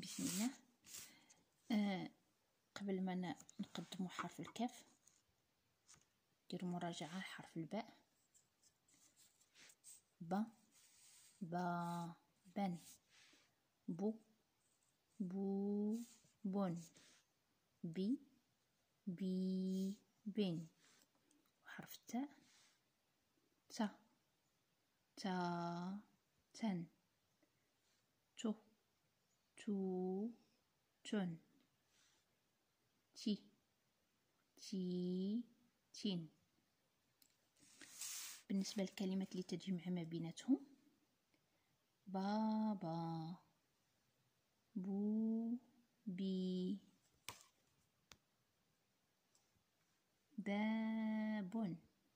بسم الله. قبل ما نقدموا حرف الكاف ديروا مراجعة لحرف الباء. ب با بن، بو بو بن، بي بي بن. وحرف التاء تا تا تن، تو تو تن، تي تي تين. بالنسبة للكلمات اللي تجمع ما بيناتهم: بابا، بو بي، باب،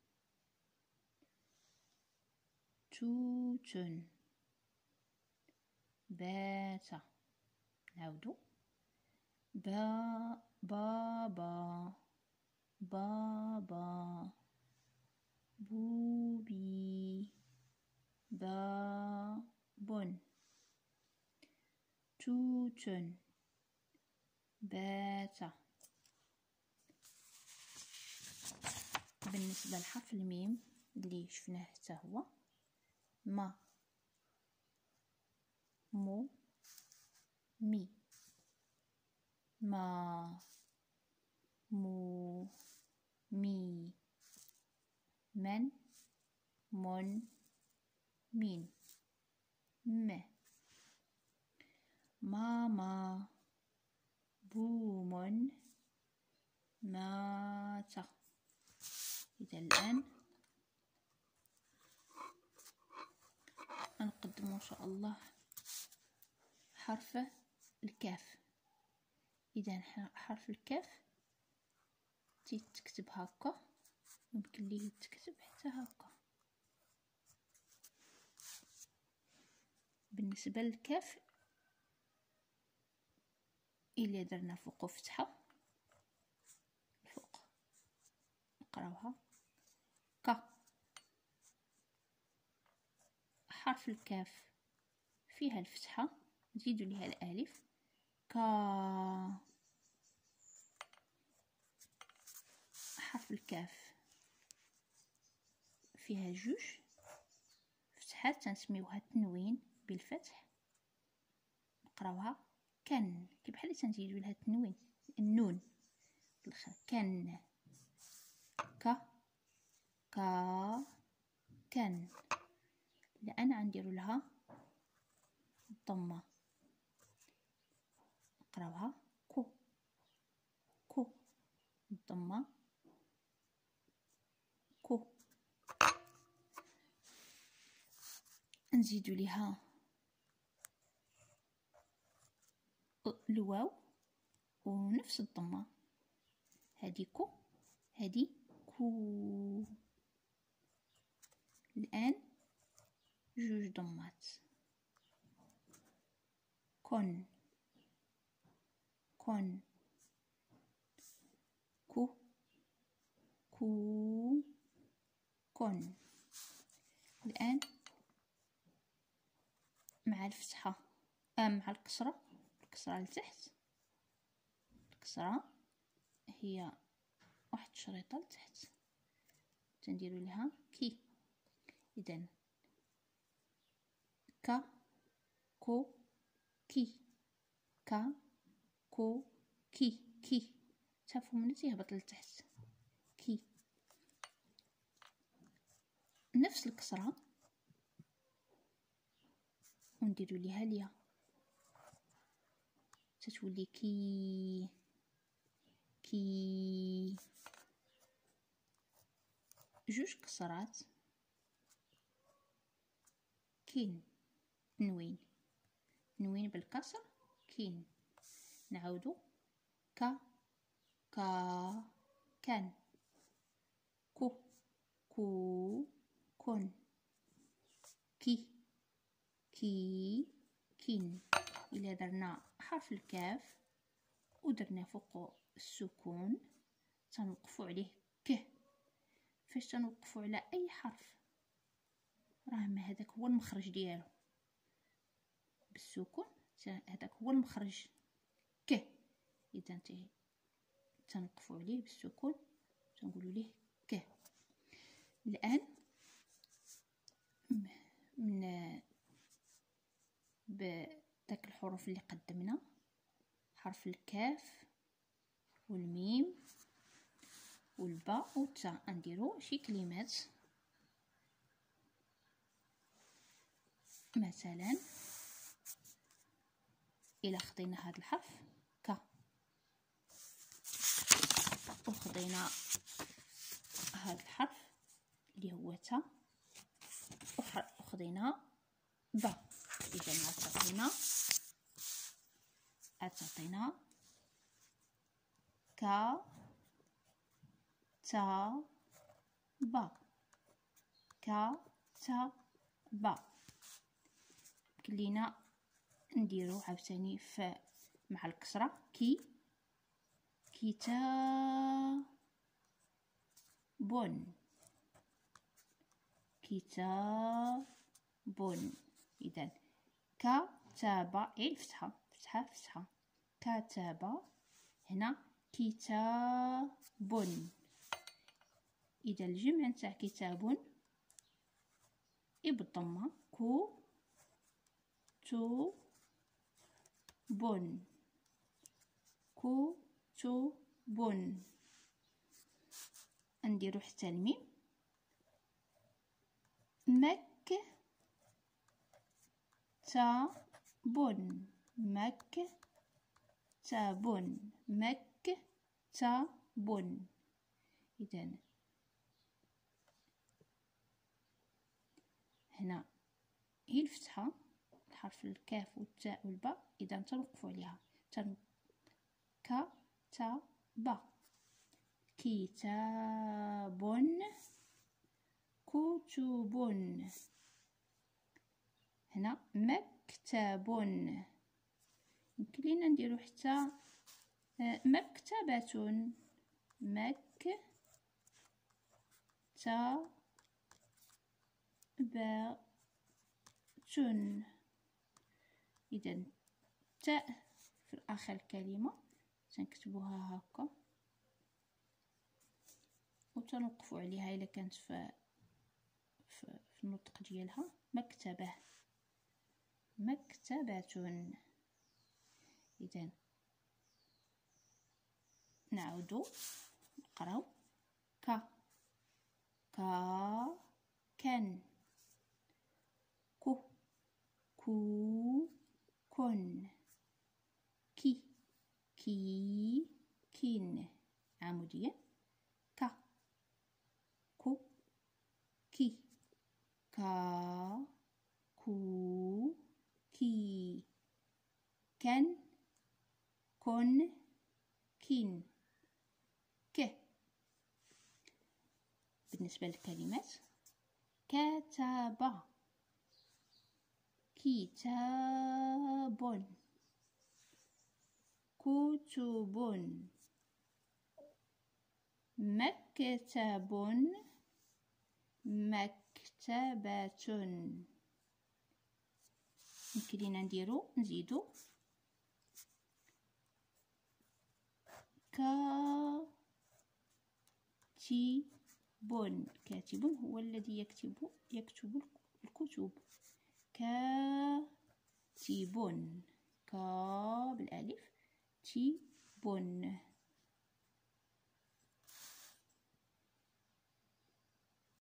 توت، بات. نعودو: بابا، بابا، بوبي، باب، توت، بات. بالنسبة لحرف الميم اللي شفناه حتى هو: ما، مو، مي، ما، مو، مي، من، من، مين، م. ماما، بوم، مات. إذا الآن نقدم إن شاء الله حرف الكاف. إذا حرف الكاف تكتب هكا، يمكن ليه تكتب حتى هكا. بالنسبة للكاف إلا درنا فوق فتحة الفوق نقراوها ك. حرف الكاف فيها الفتحة، نزيدو ليها الألف كا. حرف الكاف فيها جوج فتحات تنسميوها التنوين بالفتح، نقراوها كن، كي بحال تنزيدو لها التنوين النون بالاخر كن. ك كا كن. الآن غنديرو لها الضمة، نقراوها كو كو. الضمة كو. نزيدو ليها الواو ونفس الضمة، هادي كو هادي كو. الآن جوج ضمات: كن كن، كو كو كن. الآن مع الفتحة مع الكسرة لتحت، الكسرة هي واحد شريطة لتحت تنديرو لها كي. إذن ك كو كي، ك كو كي كي. شافوا من تيهبط لتحت كي. نفس الكسرة ونديرو ليها الياء تتولي كي كي. جوج كسرات كين، تنوين تنوين بالكسر كين. نعودو ك كا كان، كو كو كن، كي كي كين. إلا درنا حرف الكاف ودرنا فوق السكون تنوقفو عليه ك. فاش تنوقفو على أي حرف راه ما هذاك هو المخرج ديالو بالسكون هذاك هو المخرج ك. اذا تنوقفوا عليه بالسكون تنقولوا ليه ك. الان من بداك الحروف اللي قدمنا حرف الكاف والميم والباء والتاء نديرو شي كلمات. مثلا الى خدينا هذا الحرف ك وخدينا هذا الحرف اللي هو تا وخدينا با، اذا تعطينا كا تا با كا تا با. كلينا نديرو عاوتاني ف مع الكسرة كتاب كتاب. اذا كتاب الفتحة فتحة كتاب. هنا كتاب. اذا الجمع نتاع كتاب بالضمة كتب. نديرو حتى الميم مكتب. إذا هنا هي الفتحة الحرف الكاف والتاء والباء، إذا تنوقفوا عليها كتب كتاب كتب. هنا مكتب. يمكن لينا نديرو حتى مكتبة إذا تاء في آخر الكلمة تنكتبوها هكا وتنوقفوا عليها إلا كانت في النطق ديالها مكتبة. إذا نعودو نقراو كن كن كين عمودية كي كي كن كن كين ك. بالنسبة للكلمات كتب كتاب كتب مكتب مكتبة. يمكن لينا نزيدو كاتب هو الذي يكتب الكتب. كاتب بالالف تيبون.